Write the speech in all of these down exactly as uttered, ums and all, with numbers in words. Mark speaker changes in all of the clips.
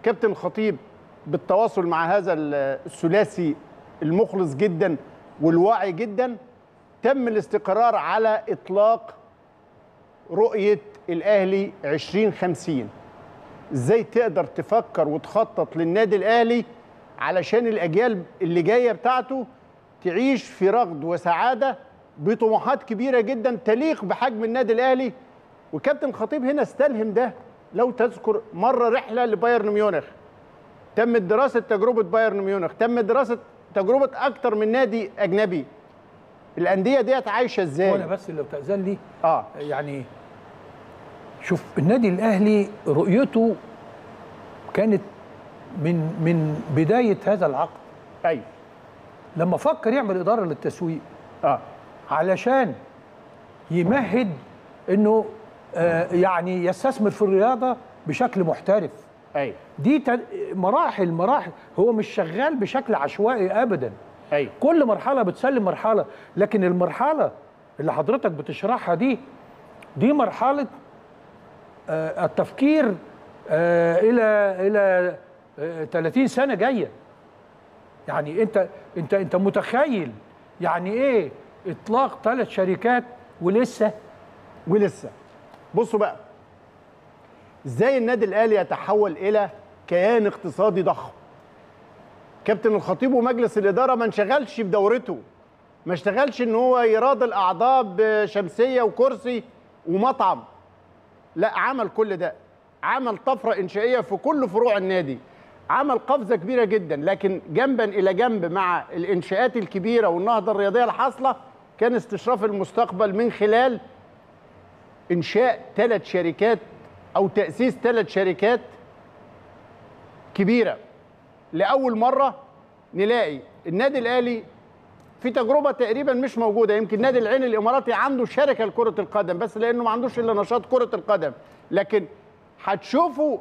Speaker 1: كابتن الخطيب بالتواصل مع هذا الثلاثي المخلص جدا والواعي جدا تم الاستقرار على اطلاق رؤيه الاهلي عشرين خمسين. ازاي تقدر تفكر وتخطط للنادي الاهلي علشان الاجيال اللي جايه بتاعته تعيش في رغد وسعاده بطموحات كبيره جدا تليق بحجم النادي الاهلي. وكابتن الخطيب هنا استلهم ده. لو تذكر مره رحله لبايرن ميونخ، تم دراسه تجربه بايرن ميونخ، تم دراسه تجربه اكتر من نادي اجنبي. الانديه ديت عايشه ازاي؟
Speaker 2: وانا بس لو تأذن لي
Speaker 1: اه
Speaker 2: يعني شوف النادي الاهلي رؤيته كانت من من بدايه هذا العقد.
Speaker 1: ايوه
Speaker 2: لما فكر يعمل اداره للتسويق
Speaker 1: اه
Speaker 2: علشان يمهد انه آه يعني يستثمر في الرياضه بشكل محترف.
Speaker 1: ايوه
Speaker 2: دي مراحل مراحل، هو مش شغال بشكل عشوائي ابدا.
Speaker 1: ايوه
Speaker 2: كل مرحله بتسلم مرحله، لكن المرحله اللي حضرتك بتشرحها دي دي مرحله آه التفكير آه الى الى آه ثلاثين سنه جايه. يعني انت انت انت متخيل يعني ايه اطلاق ثلاث شركات ولسه
Speaker 1: ولسه بصوا بقى ازاي النادي الاهلي يتحول الى كيان اقتصادي ضخم. كابتن الخطيب ومجلس الاداره ما انشغلش بدورته، ما اشتغلش ان هو يراضي الاعضاء بشمسيه وكرسي ومطعم، لا عمل كل ده، عمل طفره انشائيه في كل فروع النادي، عمل قفزه كبيره جدا. لكن جنبا الى جنب مع الانشاءات الكبيره والنهضه الرياضيه الحاصله كان استشراف المستقبل من خلال انشاء ثلاث شركات او تاسيس ثلاث شركات كبيره. لاول مره نلاقي النادي الاهلي في تجربه تقريبا مش موجوده، يمكن نادي العين الاماراتي عنده شركه لكره القدم بس لانه ما عندوش الا نشاط كره القدم. لكن هتشوفوا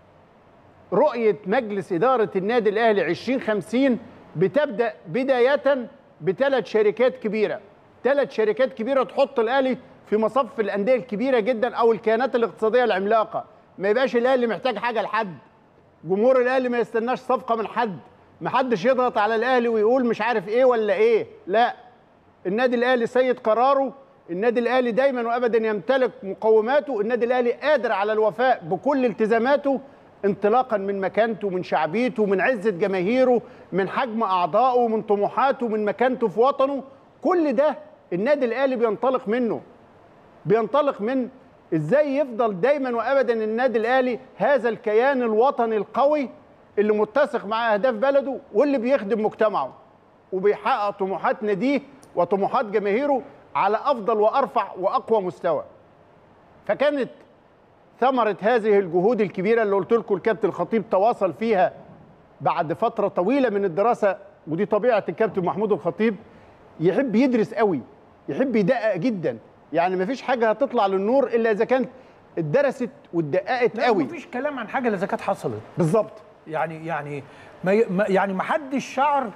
Speaker 1: رؤيه مجلس اداره النادي الاهلي عشرين خمسين بتبدا بدايه بثلاث شركات كبيره، ثلاث شركات كبيره تحط الاهلي في مصف الانديه الكبيره جدا او الكيانات الاقتصاديه العملاقه. ما يبقاش الاهلي محتاج حاجه لحد، جمهور الاهلي ما يستناش صفقه من حد، ما حدش يضغط على الاهلي ويقول مش عارف ايه ولا ايه، لا النادي الاهلي سيد قراره، النادي الاهلي دايما وابدا يمتلك مقوماته، النادي الاهلي قادر على الوفاء بكل التزاماته انطلاقا من مكانته، من شعبيته، من عزه جماهيره، من حجم اعضائه، من طموحاته، من مكانته في وطنه. كل ده النادي الاهلي بينطلق منه، بينطلق من ازاي يفضل دايما وابدا النادي الاهلي هذا الكيان الوطني القوي اللي متسق مع اهداف بلده واللي بيخدم مجتمعه وبيحقق طموحات ناديه وطموحات جماهيره على افضل وارفع واقوى مستوى. فكانت ثمره هذه الجهود الكبيره اللي قلت لكم الكابتن الخطيب تواصل فيها بعد فتره طويله من الدراسه، ودي طبيعه الكابتن محمود الخطيب، يحب يدرس قوي، يحب يدقق جدا. يعني ما فيش حاجه هتطلع للنور الا اذا كانت اتدرست واتدققت قوي.
Speaker 2: ما فيش كلام عن حاجه الا اذا كانت حصلت
Speaker 1: بالظبط.
Speaker 2: يعني يعني ما يعني ما حدش شعر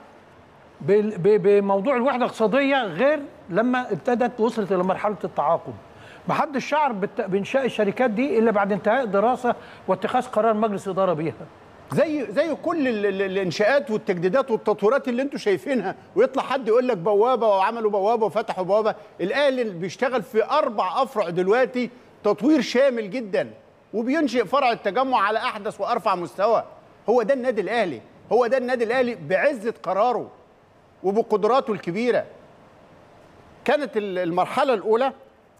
Speaker 2: بموضوع الوحده الاقتصاديه غير لما ابتدت وصلت الى مرحله التعاقد. ما حدش شعر بانشاء الشركات دي الا بعد انتهاء دراسه واتخاذ قرار مجلس اداره بيها.
Speaker 1: زي زي كل الانشاءات والتجديدات والتطويرات اللي انتم شايفينها، ويطلع حد يقول لك بوابه وعملوا بوابه وفتحوا بوابه. الاهلي بيشتغل في اربع افرع دلوقتي تطوير شامل جدا، وبينشئ فرع التجمع على احدث وارفع مستوى. هو ده النادي الاهلي، هو ده النادي الاهلي بعزه قراره وبقدراته الكبيره. كانت المرحله الاولى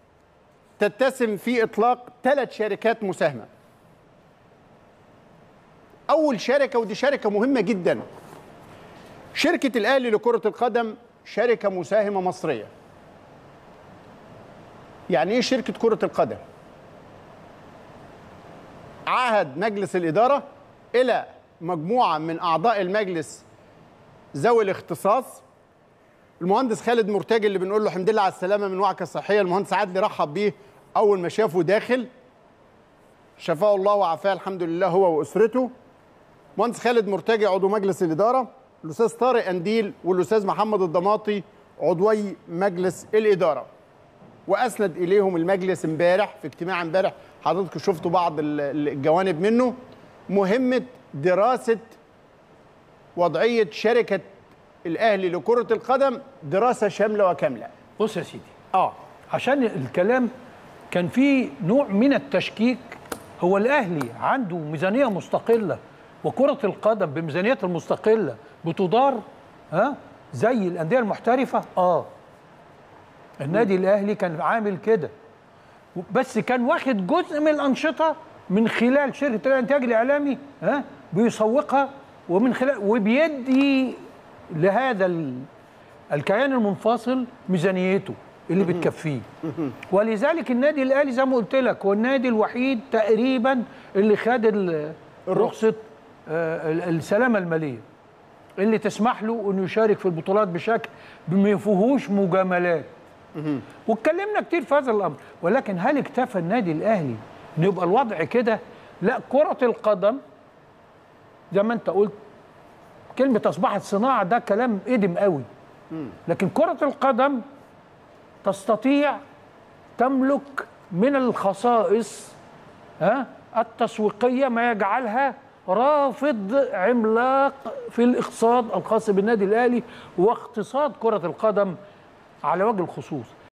Speaker 1: تتسم في اطلاق ثلاث شركات مساهمه. أول شركة، ودي شركة مهمة جدا، شركة الأهلي لكرة القدم شركة مساهمة مصرية. يعني إيه شركة كرة القدم؟ عهد مجلس الإدارة إلى مجموعة من أعضاء المجلس ذوي الاختصاص، المهندس خالد مرتجي اللي بنقول له الحمد لله على السلامة من وعكة صحية، المهندس عادل رحب بيه أول ما شافه داخل، شفاه الله وعافاه الحمد لله هو وأسرته. مهندس خالد مرتجي عضو مجلس الإدارة، الأستاذ طارق أنديل والأستاذ محمد الضماطي عضوي مجلس الإدارة. وأسند إليهم المجلس امبارح في اجتماع امبارح، حضرتك شفتوا بعض الجوانب منه، مهمة دراسه وضعيه شركه الاهلي لكره القدم دراسه شامله وكامله.
Speaker 2: بص يا سيدي،
Speaker 1: اه
Speaker 2: عشان الكلام كان فيه نوع من التشكيك. هو الاهلي عنده ميزانيه مستقله وكره القدم بميزانيتها المستقله بتدار ها زي الانديه المحترفه؟ اه النادي الاهلي كان عامل كده، بس كان واخد جزء من الانشطه من خلال شركه الانتاج الاعلامي ها بيسوقها، ومن خلال وبيدي لهذا الكيان المنفصل ميزانيته اللي بتكفيه. ولذلك النادي الاهلي زي ما قلت لك هو النادي الوحيد تقريبا اللي خد رخصه السلامه الماليه اللي تسمح له انه يشارك في البطولات بشكل ما فيهوش مجاملات. واتكلمنا كتير في هذا الامر، ولكن هل اكتفى النادي الاهلي ان يبقى الوضع كده؟ لا، كره القدم زي ما انت قلت كلمه اصبحت صناعه، ده كلام قديم قوي. لكن كره القدم تستطيع تملك من الخصائص ها التسويقيه ما يجعلها رافض عملاق في الاقتصاد الخاص بالنادي الاهلي واقتصاد كره القدم على وجه الخصوص.